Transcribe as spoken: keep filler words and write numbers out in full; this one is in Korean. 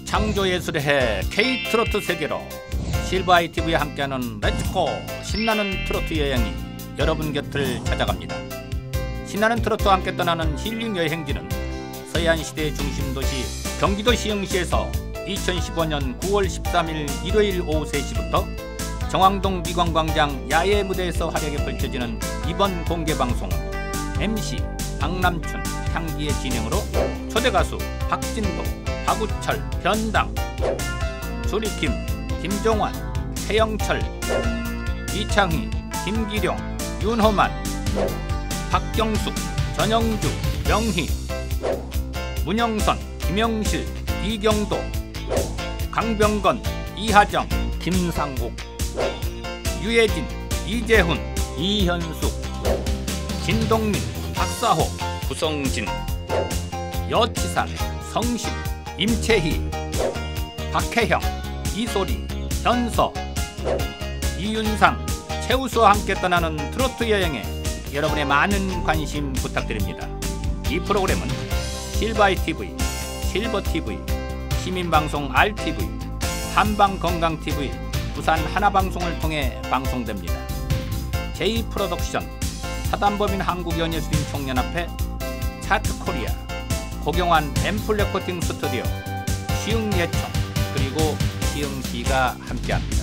창조예술의 해 K트로트 세계로 실버아이티비에 함께하는 렛츠고 신나는 트로트 여행이 여러분 곁을 찾아갑니다. 신나는 트로트와 함께 떠나는 힐링 여행지는 서해안시대의 중심도시 경기도 시흥시에서 이천십오 년 구월 십삼일 일요일 오후 세 시부터 정왕동 미광광장 야외 무대에서 화려하게 펼쳐지는 이번 공개방송은 엠씨 박남춘, 향기의 진행으로 초대가수 박진도, 박우철, 변당, 조리킴, 김종환, 최영철, 이창희, 김기룡, 윤호만, 박경숙, 전영주, 명희, 문영선, 김영실, 이경도, 강병건, 이하정, 김상국, 유해진, 이재훈, 이현숙, 진동민, 박사호, 구성진, 여치산, 성심, 임채희, 박혜형, 이소리, 현서, 이윤상, 최우수와 함께 떠나는 트로트 여행에 여러분의 많은 관심 부탁드립니다. 이 프로그램은 실버아이티비, 실버티비, 시민방송 알티비, 한방건강티비, 부산 하나방송을 통해 방송됩니다. 제이프로덕션, 사단법인 한국연예수인 총연합회, 차트코리아, 고경환 앰플레코팅 스튜디오, 시흥예청, 그리고 시흥시가 함께합니다.